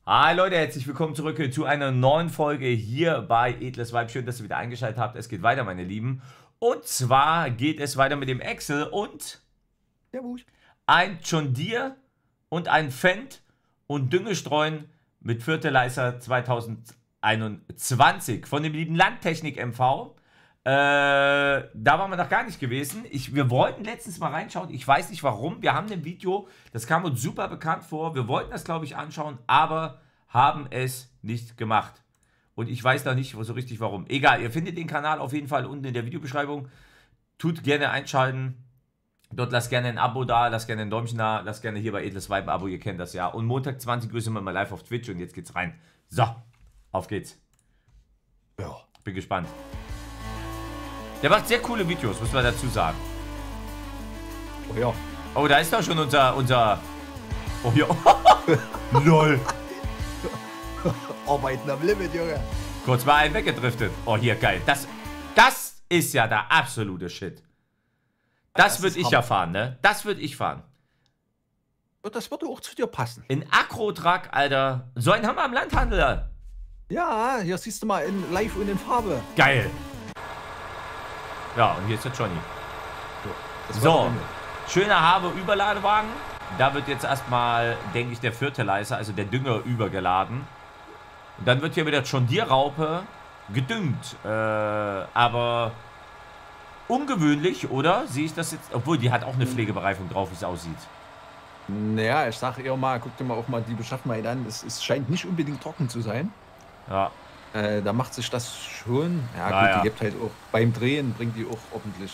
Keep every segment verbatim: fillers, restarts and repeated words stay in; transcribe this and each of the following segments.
Hi Leute, herzlich willkommen zurück zu einer neuen Folge hier bei Edles Vibe. Schön, dass ihr wieder eingeschaltet habt. Es geht weiter, meine Lieben. Und zwar geht es weiter mit dem Axel und Servus. ein John Deere und ein Fendt und Düngestreuen mit Fertilizer zweitausendeinundzwanzig von dem lieben Landtechnik M V. Äh, da waren wir noch gar nicht gewesen. Ich, wir wollten letztens mal reinschauen. Ich weiß nicht warum. Wir haben ein Video, das kam uns super bekannt vor. Wir wollten das, glaube ich, anschauen, aber haben es nicht gemacht. Und ich weiß noch nicht so richtig warum. Egal, ihr findet den Kanal auf jeden Fall unten in der Videobeschreibung. Tut gerne einschalten. Dort lasst gerne ein Abo da, lasst gerne ein Däumchen da, lasst gerne hier bei Edles Vibe ein Abo, ihr kennt das ja. Und Montag zwanzig Uhr sind wir mal live auf Twitch und jetzt geht's rein. So, auf geht's. Ja. Bin gespannt. Der macht sehr coole Videos, muss man dazu sagen. Oh ja. Oh, da ist doch schon unser, unser... Oh ja. Lol. Arbeiten am Limit, Junge. Kurz mal einen weggedriftet. Oh, hier, geil. Das, das ist ja der absolute Shit. Das, das würde ich Hammer. ja fahren, ne? Das würde ich fahren. Und das würde auch zu dir passen. In Agro-Truck, Alter. So einen haben wir am Landhandel. Ja, hier siehst du mal in live und in Farbe. Geil. Ja, und hier ist der Johnny. So, so schöner Habe-Überladewagen. Da wird jetzt erstmal, denke ich, der Fertilizer, also der Dünger, übergeladen. Und dann wird hier mit der John Deere-Raupe gedüngt. Äh, aber ungewöhnlich, oder? Sehe ich das jetzt? Obwohl, die hat auch eine Pflegebereifung drauf, wie es aussieht. Naja, ich sage eher mal, guck dir mal auch mal die Beschaffenheit an. Es, es scheint nicht unbedingt trocken zu sein. Ja. Äh, da macht sich das schon. Ja, Na gut, ja. die gibt halt auch beim Drehen, bringt die auch ordentlich.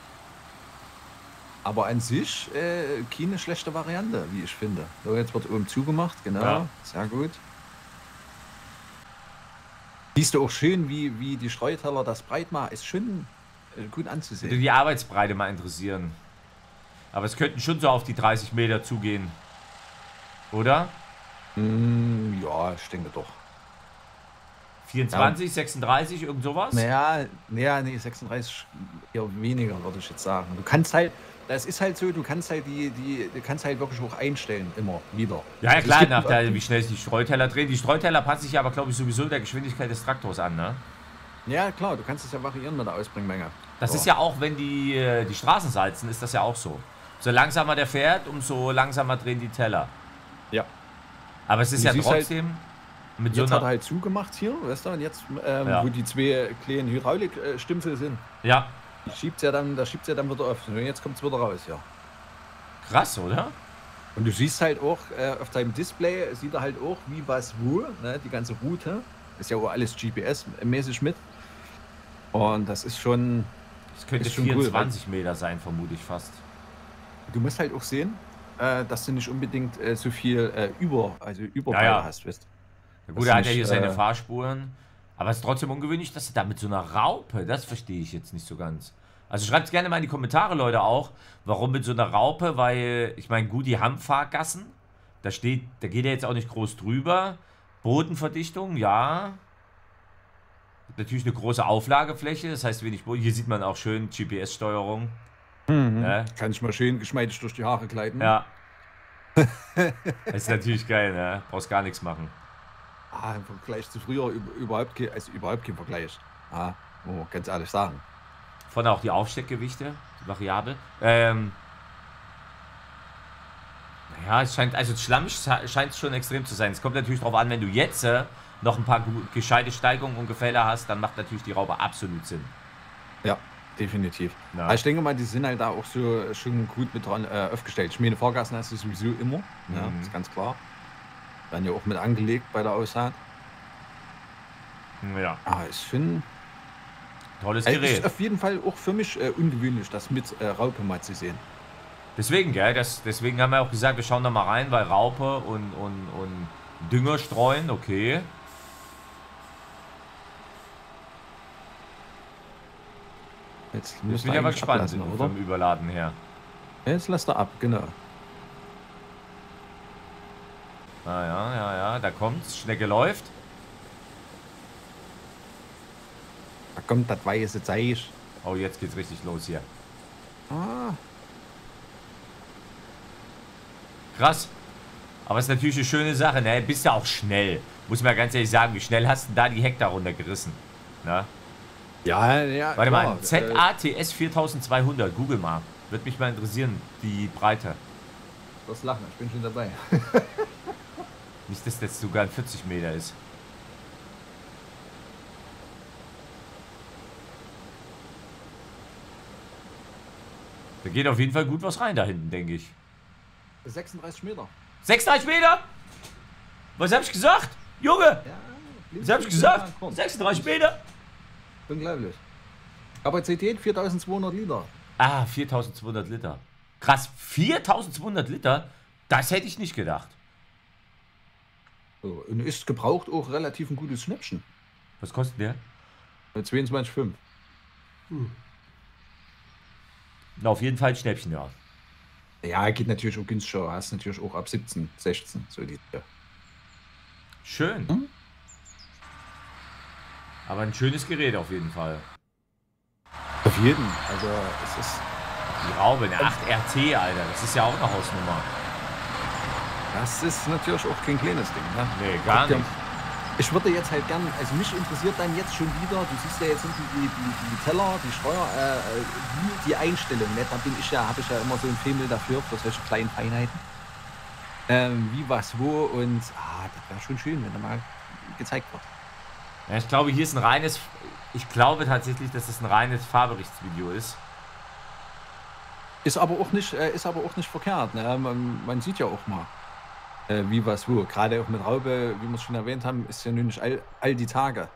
Aber an sich äh, keine schlechte Variante, wie ich finde. So, jetzt wird oben zugemacht, genau. Ja. Sehr gut. Siehst du auch schön, wie, wie die Streuteller das breit machen. Ist schon äh, gut anzusehen. Würde die Arbeitsbreite mal interessieren. Aber es könnten schon so auf die dreißig Meter zugehen. Oder? Mm, ja, ich denke doch. vierundzwanzig, ja. sechsunddreißig, irgend sowas? Naja, naja, nee, sechsunddreißig eher weniger, würde ich jetzt sagen. Du kannst halt, das ist halt so, du kannst halt die, die, du kannst halt wirklich hoch einstellen, immer wieder. Ja, ja klar, nach der, wie schnell sich die Streuteller drehen. Die Streuteller passen sich aber, glaube ich, sowieso der Geschwindigkeit des Traktors an, ne? Ja, klar, du kannst es ja variieren mit der Ausbringmenge. Das so. ist ja auch, wenn die, die Straßen salzen, ist das ja auch so. So langsamer der fährt, umso langsamer drehen die Teller. Ja. Aber es ist ja trotzdem... Halt Mit jetzt so hat er halt zugemacht hier, weißt du, und jetzt, ähm, ja. wo die zwei kleinen Hydraulikstümpfe sind, ja. schiebt ja dann, da schiebt ja dann wieder auf. Und jetzt kommt es wieder raus, ja. Krass, oder? Und du siehst halt auch, äh, auf deinem Display sieht er halt auch, wie was wo, ne, die ganze Route. Ist ja auch alles G P S-mäßig mit. Und das ist schon. Das könnte schon vierundzwanzig cool, Meter sein, vermute ich fast. Du musst halt auch sehen, äh, dass du nicht unbedingt äh, so viel äh, über, also Überbau ja, ja. hast, weißt du. Ja, gut, er hat ja hier seine äh, Fahrspuren. Aber es ist trotzdem ungewöhnlich, dass er da mit so einer Raupe, das verstehe ich jetzt nicht so ganz. Also schreibt es gerne mal in die Kommentare, Leute, auch, warum mit so einer Raupe, weil, ich meine, gut, die haben Fahrgassen. Da steht, da geht er jetzt auch nicht groß drüber. Bodenverdichtung, ja. Natürlich eine große Auflagefläche, das heißt wenig Boden. Hier sieht man auch schön G P S-Steuerung. Mhm. Ja. Kann ich mal schön geschmeidig durch die Haare gleiten. Ja. Das ist natürlich geil, ne? Brauchst gar nichts machen. Ah, im Vergleich zu früher überhaupt kein, also überhaupt kein Vergleich. Ah, muss man ganz ehrlich sagen. Vorne auch die Aufsteckgewichte, die Variable. Ähm, naja, es scheint, also schlammig scheint es schon extrem zu sein. Es kommt natürlich darauf an, wenn du jetzt äh, noch ein paar gescheite Steigungen und Gefälle hast, dann macht natürlich die Raupe absolut Sinn. Ja, definitiv. Ja. Aber ich denke mal, die sind halt da auch so schon gut mit dran äh, aufgestellt. Ich meine, Fahrgassen hast du sowieso immer, mhm. ja, ist ganz klar. Werden ja auch mit angelegt bei der Aussaat. Ja. Ah, ich finde. Tolles Gerät. Ist auf jeden Fall auch für mich äh, ungewöhnlich, das mit äh, Raupe mal zu sehen. Deswegen, gell? Das, deswegen haben wir auch gesagt, wir schauen da mal rein, weil Raupe und, und, und Dünger streuen, okay. Jetzt, Jetzt bin ich aber gespannt vom Überladen her. Jetzt lässt er ab, genau. Ah ja, ja, ja, da kommt's. Schnecke läuft. Da kommt das weiße Zeug. Oh, jetzt geht's richtig los hier. Ah. Krass. Aber es ist natürlich eine schöne Sache, ne? Bist ja auch schnell. Muss man ganz ehrlich sagen, wie schnell hast du da die Hektar runtergerissen? Ne? Ja, ja. Warte klar. mal, Z A T S viertausendzweihundert, google mal. Würde mich mal interessieren, die Breite. Du wirst lachen, ich bin schon dabei. Nicht, dass das sogar ein vierzig Meter ist. Da geht auf jeden Fall gut was rein da hinten, denke ich. sechsunddreißig Meter. sechsunddreißig Meter? Was hab ich gesagt? Junge! Ja, Was hab ich gesagt? sechsunddreißig Meter? Unglaublich. Kapazität viertausendzweihundert Liter. Ah, viertausendzweihundert Liter. Krass, viertausendzweihundert Liter? Das hätte ich nicht gedacht. So, und ist gebraucht auch relativ ein gutes Schnäppchen. Was kostet der? zweiundzwanzig Komma fünf. Hm. Na, auf jeden Fall ein Schnäppchen, ja. Ja, geht natürlich auch günstiger. Hast natürlich auch ab siebzehn, sechzehn. So die. Ja. Schön. Hm? Aber ein schönes Gerät auf jeden Fall. Auf jeden. Also es ist. Die Raube, eine acht R T, Alter. Das ist ja auch eine Hausnummer. Das ist natürlich auch kein kleines Ding, ne? Nee, gar nicht. Ich würde jetzt halt gern, also mich interessiert dann jetzt schon wieder, du siehst ja jetzt hinten die, die, die Teller, die Steuer, äh, wie die Einstellung, ne? Da bin ich ja, habe ich ja immer so ein Faible dafür, für solche kleinen Feinheiten. Ähm, wie, was, wo und, ah, das wäre schon schön, wenn da mal gezeigt wird. Ja, ich glaube, hier ist ein reines, ich glaube tatsächlich, dass es ein reines Fahrberichtsvideo ist. Ist aber auch nicht, äh, ist aber auch nicht verkehrt, ne? Man, man sieht ja auch mal. Äh, wie was wo. Gerade auch mit Raube, wie wir es schon erwähnt haben, ist ja nun nicht all, all die Tage.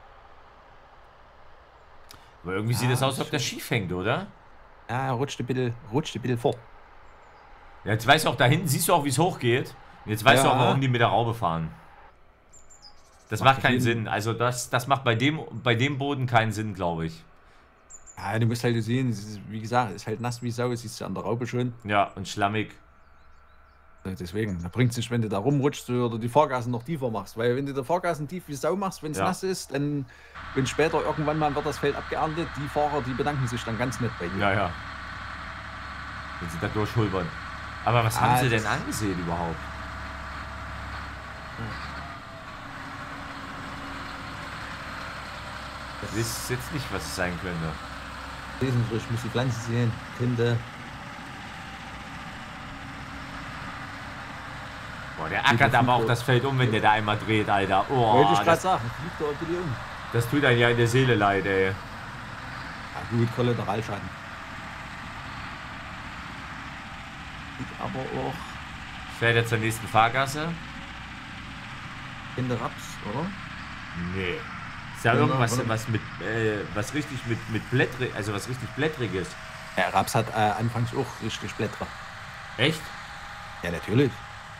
Aber irgendwie ja, sieht es aus, als ob der schief hängt, oder? Ja, rutscht ein bisschen, rutscht ein bisschen fort. Ja, jetzt weißt du auch, da hinten siehst du auch, wie es hochgeht. Und jetzt weißt ja. du auch, warum die mit der Raube fahren. Das macht, macht keinen Sinn. Also das, das macht bei dem, bei dem Boden keinen Sinn, glaube ich. Ja, du musst halt sehen, wie gesagt, ist halt nass wie Sau, siehst du an der Raube schon. Ja, und schlammig. Deswegen, da bringt es nicht, wenn du da rumrutschst oder die Fahrgasen noch tiefer machst. Weil wenn du die Fahrgasen tief wie Sau machst, wenn es ja. nass ist, dann, wenn später irgendwann mal wird das Feld abgeerntet, die Fahrer, die bedanken sich dann ganz nett bei dir. Ja, ja. Wenn sie da durchhulbern. Aber was ah, haben sie denn angesehen überhaupt? Das ist jetzt nicht, was es sein könnte. Wesentlich, ich muss die Pflanze sehen, könnte. Boah, der ackert aber auch das Feld um, wenn der da einmal dreht, Alter. Oh, wollte ich gerade sagen, fliegt da bitte um. Das tut einem ja in der Seele leid, ey. Ja gut, Kollateralschaden. Aber auch... Fährt er zur nächsten Fahrgasse? In der Raps, oder? Nee. Ist ja, ja irgendwas, was mit, äh, was richtig mit, mit Blättrig, also was richtig Blättriges. Ja, Raps hat äh, anfangs auch richtig Blätter. Echt? Ja, natürlich.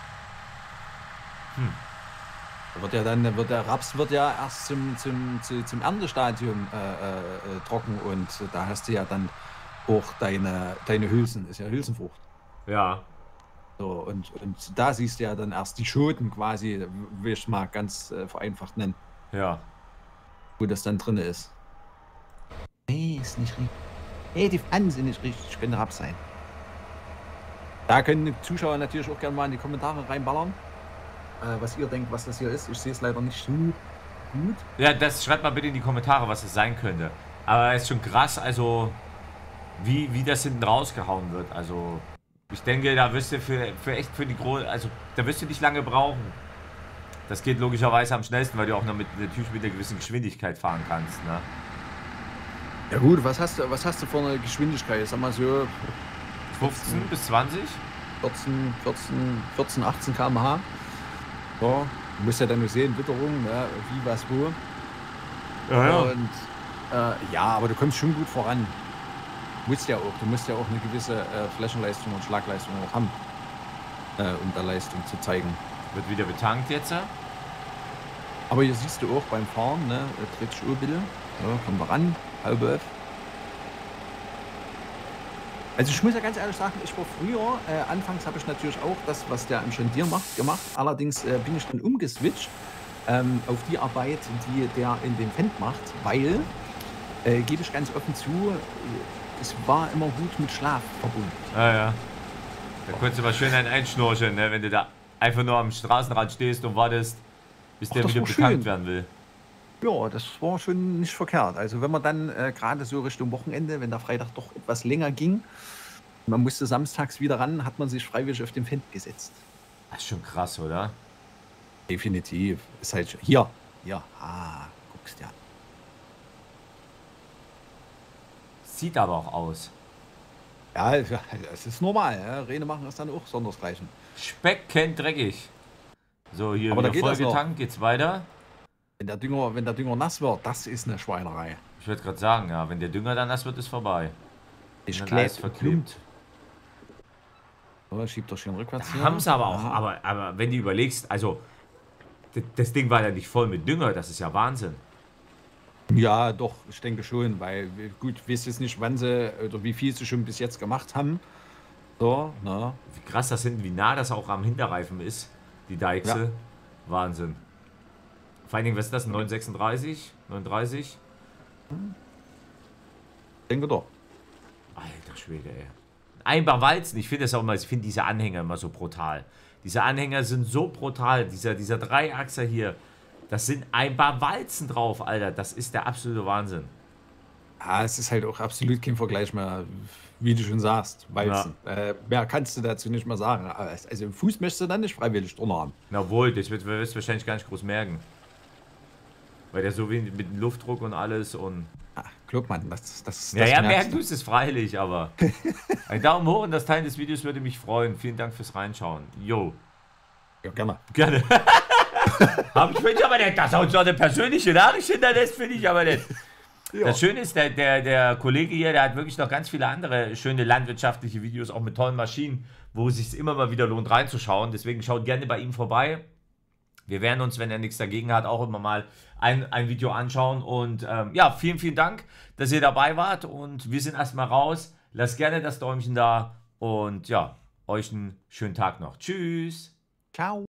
Hm. Da wird ja dann, wird der Raps wird ja erst zum, zum, zum, zum Erntestadium äh, äh, trocken und da hast du ja dann auch deine, deine Hülsen, ist ja Hülsenfrucht. Ja. So, und, und da siehst du ja dann erst die Schoten quasi, will ich mal ganz äh, vereinfacht nennen. Ja. Wo das dann drin ist. Nee, ist nicht richtig. Nee, die Pfannen sind nicht richtig, könnte Raps sein. Da können die Zuschauer natürlich auch gerne mal in die Kommentare reinballern. Was ihr denkt, was das hier ist. Ich sehe es leider nicht so gut. Ja, das schreibt mal bitte in die Kommentare, was es sein könnte. Aber es ist schon krass, also wie, wie das hinten rausgehauen wird. Also ich denke, da wirst du für, für echt für die große, also da wirst du nicht lange brauchen. Das geht logischerweise am schnellsten, weil du auch noch mit, natürlich mit einer gewissen Geschwindigkeit fahren kannst. Ne? Ja gut, was hast du, was hast du für eine Geschwindigkeit? Sag mal so fünfzehn bis zwanzig? vierzehn, vierzehn, vierzehn, achtzehn Kilometer pro Stunde. Ja, du musst ja dann nur sehen, Witterung, ne, wie, was, wo. Ja, ja. Und, äh, ja, aber du kommst schon gut voran. Du musst ja auch, du musst ja auch eine gewisse äh, Flächenleistung und Schlagleistung auch haben, äh, um da Leistung zu zeigen. Wird wieder betankt jetzt? Aber hier siehst du auch beim Fahren, ne, dreht sich auch bitte. Ja, kommen wir ran, halbe F. Also ich muss ja ganz ehrlich sagen, ich war früher, äh, anfangs habe ich natürlich auch das, was der im Schendier macht, gemacht. Allerdings äh, bin ich dann umgeswitcht ähm, auf die Arbeit, die der in dem Fendt macht, weil, äh, gebe ich ganz offen zu, es war immer gut mit Schlaf verbunden. Ah ja. Da konntest du mal schön einen einschnorcheln, ne, wenn du da einfach nur am Straßenrand stehst und wartest, bis Ach, der das wieder war betankt schön. werden will. Ja, das war schon nicht verkehrt. Also wenn man dann äh, gerade so Richtung Wochenende, wenn der Freitag doch etwas länger ging, man musste samstags wieder ran, hat man sich freiwillig auf den Fendt gesetzt. Das ist schon krass, oder? Definitiv. Ist halt schon- hier, hier, ah, guckst ja. Sieht aber auch aus. Ja, es ist normal. Ja. Rene machen das dann auch sondersgleichen. Speck kennt dreckig. So, hier Aber da wieder geht das noch. vollgetankt, geht's weiter. Wenn der Dünger, wenn der Dünger nass wird, das ist eine Schweinerei. Ich würde gerade sagen, ja, wenn der Dünger dann nass wird, ist vorbei. Ich Dann klebt alles verklebt. So, schiebt doch schön rückwärts. Da haben sie aber auch, Ja. aber, aber wenn du überlegst, also d- das Ding war ja nicht voll mit Dünger, das ist ja Wahnsinn. Ja, doch, ich denke schon, weil gut, ich weiß jetzt nicht, wann sie oder wie viel sie schon bis jetzt gemacht haben. So, ne? Wie krass das sind, wie nah das auch am Hinterreifen ist, die Deichsel. Wahnsinn. Vor allen Dingen, was ist das, neun sechsunddreißig, neun dreißig? Denke doch. Alter Schwede, ey. Einfach walzen, ich finde das auch immer, ich finde diese Anhänger immer so brutal. Diese Anhänger sind so brutal, dieser, dieser Dreiachser hier, das sind ein paar Walzen drauf, Alter, das ist der absolute Wahnsinn. Ja, es ist halt auch absolut kein Vergleich mehr, wie du schon sagst, Walzen. Äh, mehr kannst du dazu nicht mehr sagen. Also im Fuß möchtest du dann nicht freiwillig drunter haben. Na wohl, das wird, wirst du wahrscheinlich gar nicht groß merken. Weil der so wie mit dem Luftdruck und alles und... Ah, glaub man, das, das, Ja, das ja, merkst merken du. tust es freilich, aber... Ein Daumen hoch und das Teilen des Videos würde mich freuen. Vielen Dank fürs Reinschauen. Jo. Ja, gerne. Gerne. Hab ich finde ich aber nicht, dass er uns noch eine persönliche Nachricht hinterlässt, finde ich aber nicht. Ja. Das Schöne ist, der, der, der Kollege hier, der hat wirklich noch ganz viele andere schöne landwirtschaftliche Videos, auch mit tollen Maschinen, wo es sich immer mal wieder lohnt reinzuschauen. Deswegen schaut gerne bei ihm vorbei. Wir werden uns, wenn er nichts dagegen hat, auch immer mal ein, ein Video anschauen. Und ähm, ja, vielen, vielen Dank, dass ihr dabei wart. Und wir sind erstmal raus. Lasst gerne das Däumchen da. Und ja, euch einen schönen Tag noch. Tschüss. Ciao.